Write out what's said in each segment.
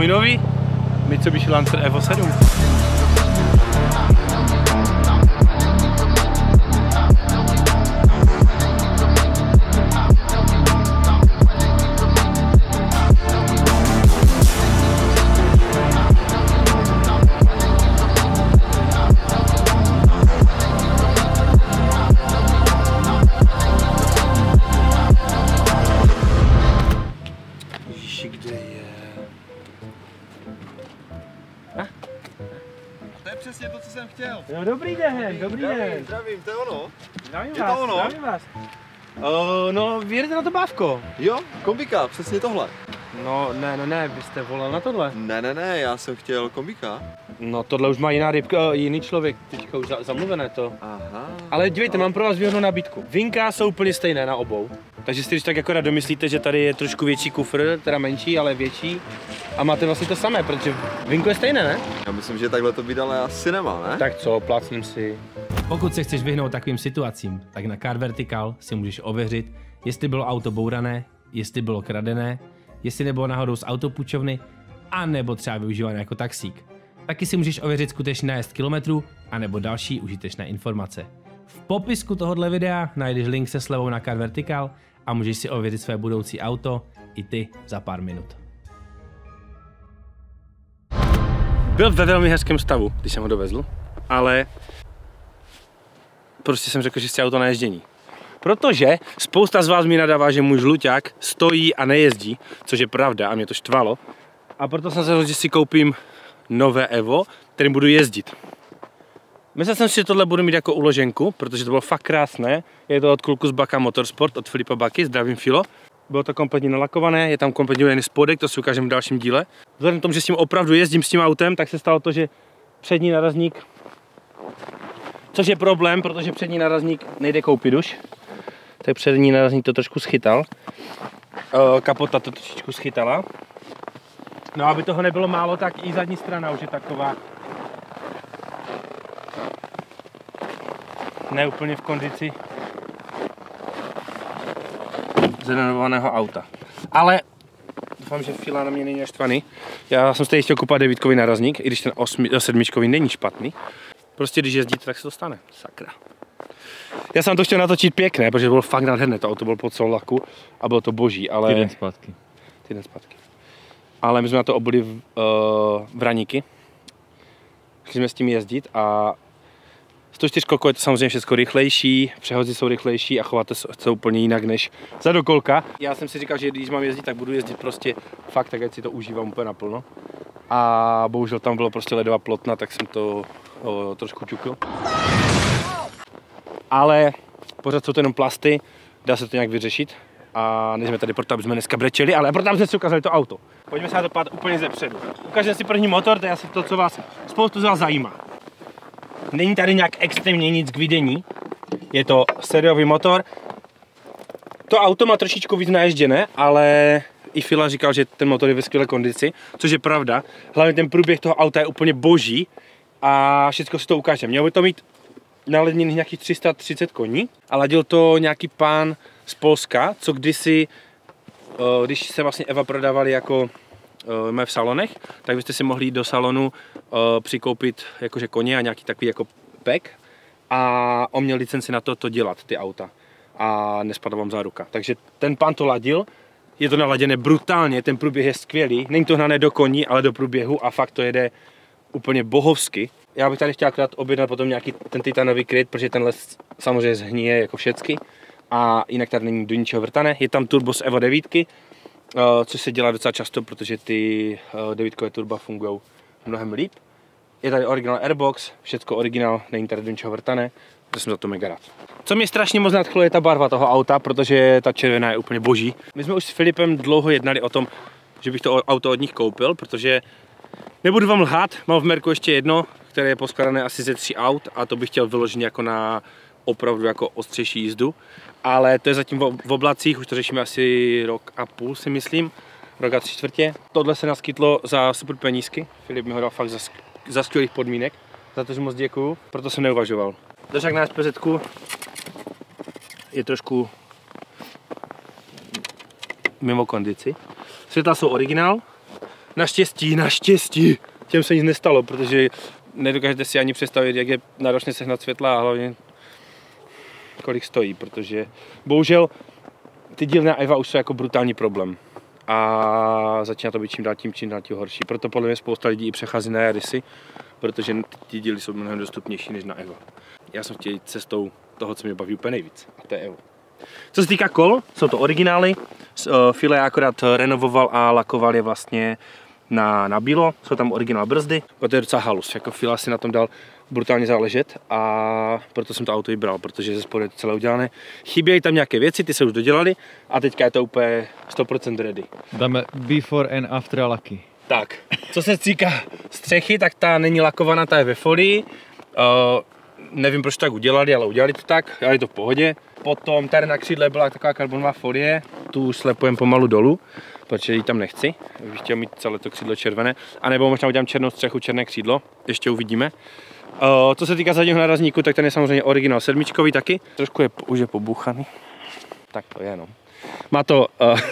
můj nový Mitsubishi Lancer Evo 7. Kde je? To je přesně to, co jsem chtěl. No, dobrý den, dobrý den. Zdravím, to je ono? Zdravím Je vás, to ono? zdravím vás. No, vyjedete na to bávko? Jo, kombíka, přesně tohle. No, ne, vy jste volal na tohle. Ne, já jsem chtěl kombíka. No, tohle už má jiná rybka, jiný člověk, teďka už zamluvené to. Aha. Ale dívejte, mám pro vás výhodnou nabídku. Vinka jsou úplně stejné na obou. Takže si když tak akorát domyslíte, že tady je trošku větší kufr, teda menší, ale větší. A máte vlastně to samé, protože vinko je stejné, ne? Já myslím, že takhle to být ale asi nemá, ne? Tak co, plácnem si. Pokud se chceš vyhnout takovým situacím, tak na Car Vertical si můžeš ověřit, jestli bylo auto bourané, jestli bylo kradené, jestli nebylo náhodou z autopůjčovny, a nebo třeba využívané jako taxík. Taky si můžeš ověřit skutečný nájezd kilometrů, anebo další užitečné informace. V popisku tohoto videa najdeš link se slevou na Car Vertical a můžeš si ověřit své budoucí auto i ty za pár minut. Byl ve velmi hezkém stavu, když jsem ho dovezl, ale prostě jsem řekl, že chci auto na ježdění. Protože spousta z vás mi nadává, že můj žluťák stojí a nejezdí, což je pravda a mě to štvalo. A proto jsem se rozhodl, že si koupím nové Evo, kterým budu jezdit. Myslel jsem si, že tohle budu mít jako uloženku, protože to bylo fakt krásné. Je to od kluku z Baka Motorsport, od Filipa Baky, zdravím Filo. Bylo to kompletně nalakované, je tam kompletně udělaný spodek, to si ukážeme v dalším díle. Vzhledem k tomu, že s tím opravdu jezdím s tím autem, tak se stalo to, že přední narazník, což je problém, protože přední narazník nejde koupit už. Tak přední narazník to trošku schytal. Kapota to trošičku schytala. No, aby toho nebylo málo, tak i zadní strana už je taková ne úplně v kondici zrenovovaného auta. Ale doufám, že Fila na mě není naštvaný. Já jsem stejně chtěl kupovat 9kový narazník, i když ten 7kový není špatný. Prostě když jezdíte, tak se to stane. Sakra. Já jsem to chtěl natočit pěkné, protože to bylo fakt nádherné, to auto bylo pod celou laku a bylo to boží, ale... Týden zpátky. Ale my jsme na to obuli v Raníky. Šli jsme s tím jezdit a 104 kolko je to samozřejmě všechno rychlejší, přehozy jsou rychlejší a chováte se úplně jinak než zadokolka. Já jsem si říkal, že když mám jezdit, tak budu jezdit prostě fakt tak, ať si to užívám úplně naplno. A bohužel tam bylo prostě ledová plotna, tak jsem to trošku ťukl. Ale pořád jsou to jenom plasty, dá se to nějak vyřešit. A nejsme tady proto, aby jsme dneska brečeli, ale proto, aby jsme si ukázali to auto. Pojďme se na to podívat úplně zepředu. Ukážeme si první motor, to je asi to, co vás spoustu z vás zajímá. Není tady nějak extrémně nic k vidění. Je to sériový motor. To auto má trošičku víc naježděné, ale i Fila říkal, že ten motor je ve skvělé kondici, což je pravda. Hlavně ten průběh toho auta je úplně boží a všechno si to ukážeme. Mělo by to mít naladěných nějakých 330 koní a ladil to nějaký pán z Polska, co kdysi, když se vlastně Eva prodávali jako v salonech, tak byste si mohli jít do salonu přikoupit jakože koně a nějaký takový jako pek a on měl licenci na to dělat, ty auta a nespadla vám záruka. Takže ten pán to ladil, je to naladěné brutálně, ten průběh je skvělý, není to hnané do koní, ale do průběhu a fakt to jede úplně bohovsky. Já bych tady chtěl akorát objednat potom nějaký ten titanový kryt, protože ten les samozřejmě zhníje jako všecky. A jinak tady není do ničeho vrtané. Je tam turbo z Evo 9, což se dělá docela často, protože ty 9kové turba fungují mnohem líp. Je tady originál airbox, všecko originál, není tady do ničeho vrtané, takže jsem za to mega rád. Co mě strašně moc nadchlo je ta barva toho auta, protože ta červená je úplně boží. My jsme už s Filipem dlouho jednali o tom, že bych to auto od nich koupil, protože nebudu vám lhát, mám v Merku ještě jedno, které je poskladané asi ze 3 aut a to bych chtěl vyložit jako na opravdu jako ostřejší jízdu. Ale to je zatím v oblacích, už to řešíme asi rok a půl si myslím, rok a 3/4. Tohle se naskytlo za super penízky, Filip mi ho dal fakt za skvělých podmínek, za to, že moc děkuju, proto jsem neuvažoval. Držák na SPZ-ku je trošku mimo kondici. Světla jsou originál, Naštěstí, těm se nic nestalo, protože nedokážete si ani představit, jak je náročné sehnat světla a hlavně kolik stojí, protože bohužel ty díly na EVA už jsou jako brutální problém a začíná to být čím dál tím horší. Proto podle mě spousta lidí i přechází na Yarisy, protože ty díly jsou mnohem dostupnější než na EVA. Já jsem chtěl jít cestou toho, co mě baví úplně nejvíc, a to je EVA. Co se týká kol, jsou to originály, File akorát renovoval a lakoval je vlastně na bílo, jsou tam originál brzdy, to je docela halus, jako Fila si na tom dal brutálně záležet a proto jsem to auto vybral, protože ze spodu je to celé udělané. Chybějí tam nějaké věci, ty se už dodělaly a teďka je to úplně 100% ready. Dáme before and after laky. Tak, co se týká střechy, tak ta není lakovaná, ta je ve folii. Nevím, proč to tak udělali, ale udělali to tak, dělali to v pohodě. Potom tady na křídle byla taková karbonová folie, tu slepujeme pomalu dolů, protože ji tam nechci, bych chtěl mít celé to křídlo červené, a nebo možná udělám černou střechu, černé křídlo, ještě uvidíme. Co se týká zadního nárazníku, tak ten je samozřejmě originál sedmičkový taky, trošku je už je pobuchaný, tak to je no. Má to,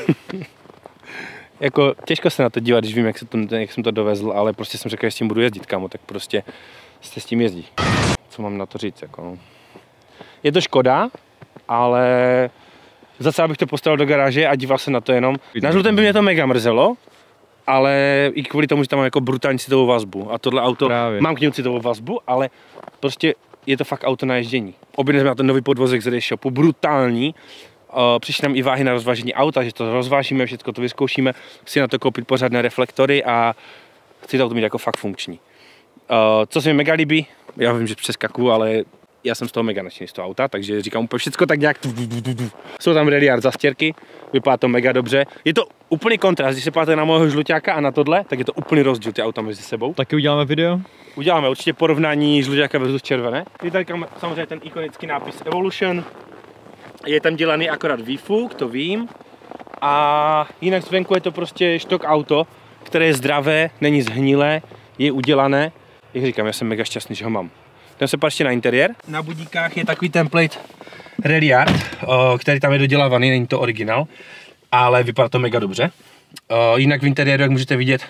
jako těžko se na to dívat, když vím, jak jsem to dovezl, ale prostě jsem řekl, že s tím budu jezdit, kámo, tak prostě se s tím jezdí. Co mám na to říct, jako no. Je to škoda, ale zase bych to postavil do garáže a díval se na to jenom. Na žlutém by mě to mega mrzelo, ale i kvůli tomu, že tam mám jako brutální citovou vazbu. A tohle auto, právě. Mám k němu citovou vazbu, ale prostě je to fakt auto na ježdění. Objednali jsme na ten nový podvozek z RaceShopu, brutální. Přišly nám i váhy na rozvážení auta, že to rozvážíme, všechno to vyzkoušíme. Chci na to koupit pořádné reflektory a chci to auto mít jako fakt funkční. Co se mi mega líbí, já vím, že přeskakuju, ale já jsem z toho mega nadšený z toho auta, takže říkám úplně všechno tak nějak. Jsou tam rallyard zastěrky, vypadá to mega dobře. Je to úplný kontrast, když se podíváte na mého žluťáka a na tohle, tak je to úplný rozdíl ty auta mezi sebou. Taky uděláme video? Uděláme určitě porovnání žluťáka versus červené. Je tady samozřejmě ten ikonický nápis Evolution. Je tam dělaný akorát výfuk, to vím. A jinak zvenku je to prostě štok auto, které je zdravé, není zhnilé, je udělané. Jak říkám, já jsem mega šťastný, že ho mám. Jdeme se páčit na interiér. Na budíkách je takový template Rallyard, který tam je dodělávaný, není to originál, ale vypadá to mega dobře. Jinak v interiéru, jak můžete vidět,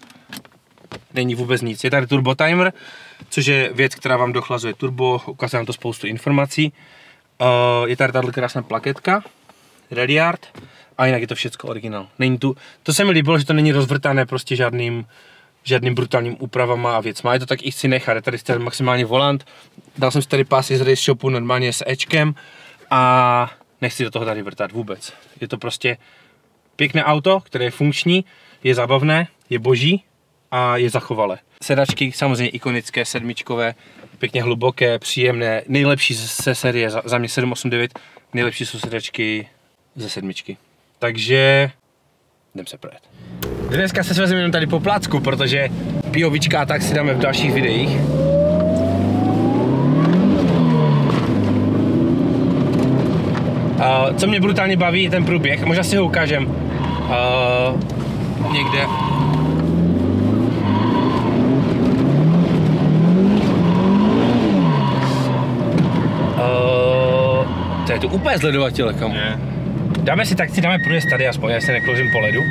není vůbec nic. Je tady turbo timer, což je věc, která vám dochlazuje turbo, ukazuje nám to spoustu informací. Je tady tato krásná plaketka, Rallyard, a jinak je to všechno originál. Není tu, to se mi líbilo, že to není rozvrtané prostě žádným brutálním úpravama a věcma. Je to tak, i chci nechat, je tady maximálně volant. Dal jsem si tady pásy z RaceShopu normálně s Ečkem a nechci do toho tady vrtat vůbec. Je to prostě pěkné auto, které je funkční, je zábavné, je boží a je zachovalé. Sedačky samozřejmě ikonické, sedmičkové, pěkně hluboké, příjemné, nejlepší ze série, za mě 789, nejlepší jsou sedačky ze sedmičky. Takže jdem se projet. Dneska se svezeme jenom tady po plácku, protože POVčka a tak si dáme v dalších videích. Co mě brutálně baví, je ten průběh, možná si ho ukážem někde. To je tu úplně zledovatel, kam. Dáme si tak, dáme průjezd tady aspoň, já se neklouzím po ledu.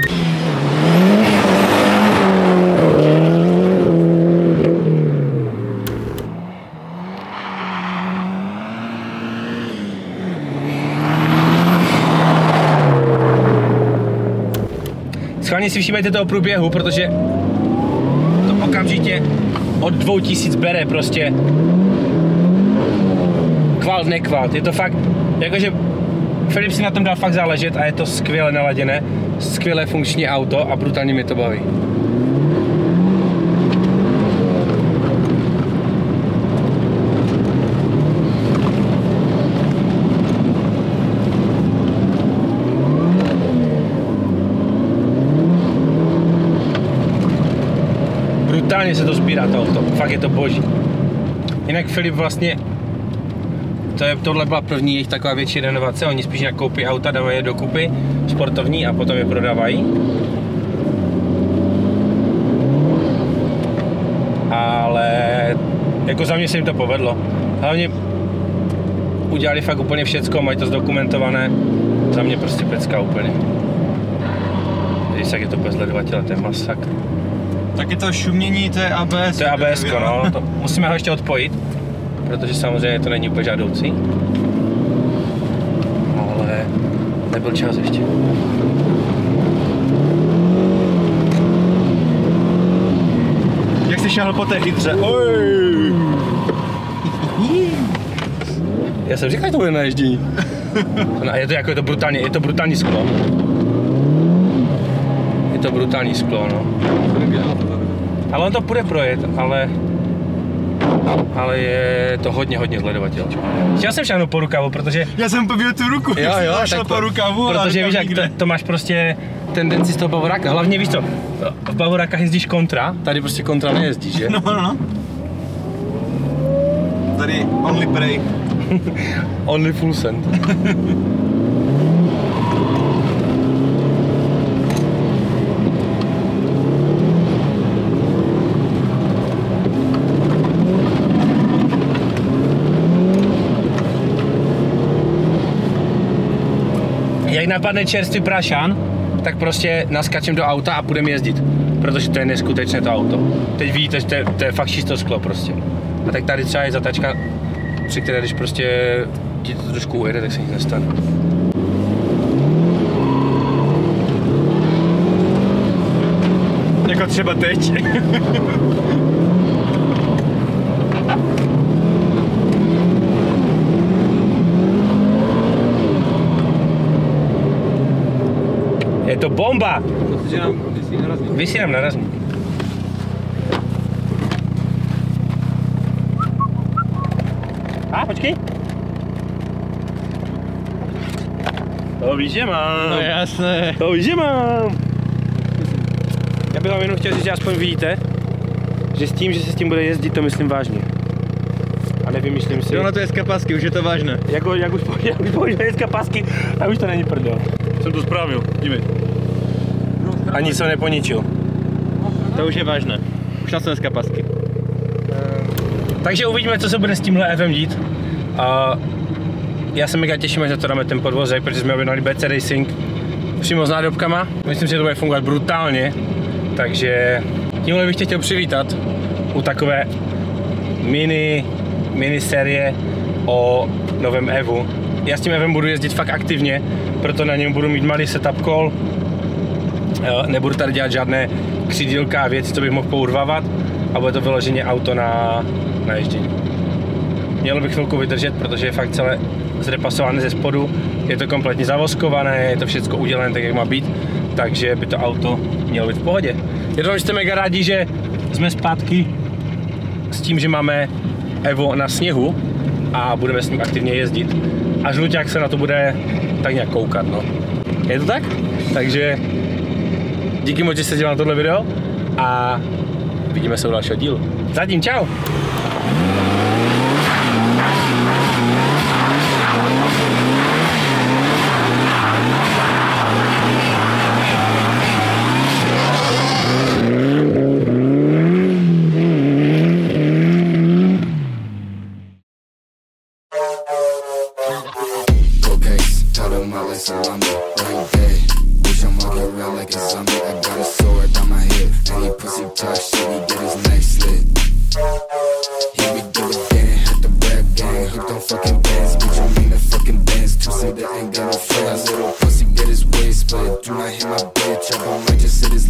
Schválně si všímejte toho průběhu, protože to okamžitě od 2000 bere prostě kvalt, nekvalt. Je to fakt, jakože Filip si na tom dal fakt záležet a je to skvěle naladěné, skvěle funkční auto a brutálně mě to baví. Brutálně se to sbírá to auto, fakt je to boží. Jinak Filip vlastně, tohle byla první jejich taková větší renovace, oni spíš nakoupí auta, dávají je dokupy, sportovní a potom je prodávají. Ale jako za mě se jim to povedlo. Hlavně udělali fakt úplně všecko, mají to zdokumentované, za mě prostě pecka úplně. Víš, jak je to bez ledovatele, to je masakr. Taky to šumění, to je ABS. To je ABS, no. To, musíme ho ještě odpojit, protože samozřejmě to není úplně žádoucí. Ale nebyl čas ještě. Jak jsi šáhl po té chytře? Já jsem říkal, že to bude naježdění. No, je to brutální sklo. Je to brutální sklo, no. Ale on to půjde projet, ale je to hodně zledovatel. Chtěl jsem šáhnout po rukavu, protože... Já jsem pověděl tu ruku, jo, šel po rukavu. Protože víš, jak to máš prostě tendenci z toho bavoráka. Hlavně víš co, v bavorákách jezdíš kontra, tady prostě kontra nejezdíš, že? No. Tady only brake. Only full send. Jak napadne čerstvý prašan, tak prostě naskačím do auta a půjdeme jezdit. Protože to je neskutečné to auto. Teď vidíte, že to je fakt čisté sklo prostě. A tak tady třeba je zatačka, při které když prostě ti to trošku ujede, tak se nic nestane. Jako třeba teď. Je to bomba! Visí nám narazník. Počkej. To víš, že mám. No jasné. To víš, že mám. Já bych vám jenom chtěl říct, že aspoň vidíte, že s tím, že se s tím bude jezdit, to myslím vážně. A nevymýšlím si. Jo, na to je z kapasky, už je to vážné. Jak už používají z kapasky, a už to není prdel. Jsem to spravil, dívej. Ani jsem neponičil. To už je vážné. Už na to je z kapasky. Takže uvidíme, co se bude s tímhle Evem dít. Já se mega těším, až na to dáme ten podvozek, protože jsme objednali BC Racing přímo s nádobkama. Myslím, že to bude fungovat brutálně. Takže tímhle bych tě chtěl přivítat u takové mini série o novém Evu. Já s tím Evem budu jezdit fakt aktivně, proto na něm budu mít malý setup call. Nebudu tady dělat žádné křidílka a věci, co bych mohl pourvávat, a bude to vyloženě auto na ježdění. Mělo bych chvilku vydržet, protože je fakt celé zrepasované ze spodu, je to kompletně zavoskované, je to všechno udělané tak, jak má být, takže by to auto mělo být v pohodě. Je to, že jste mega rádi, že jsme zpátky s tím, že máme Evo na sněhu a budeme s ním aktivně jezdit. A Žluťák se na to bude tak nějak koukat, no. Je to tak? Takže díky moc, že jste díval na tohle video a vidíme se u dalšího dílu. Zatím čau! Little pussy get his waist, but do not hit my bitch up. I might just hit his